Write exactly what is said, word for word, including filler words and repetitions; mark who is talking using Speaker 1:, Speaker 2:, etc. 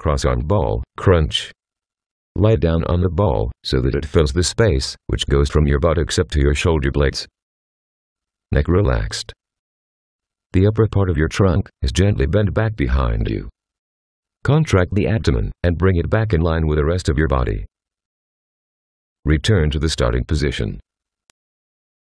Speaker 1: cross-arm ball, crunch. Lie down on the ball so that it fills the space which goes from your buttocks up to your shoulder blades. Neck relaxed. The upper part of your trunk is gently bent back behind you. Contract the abdomen and bring it back in line with the rest of your body. Return to the starting position.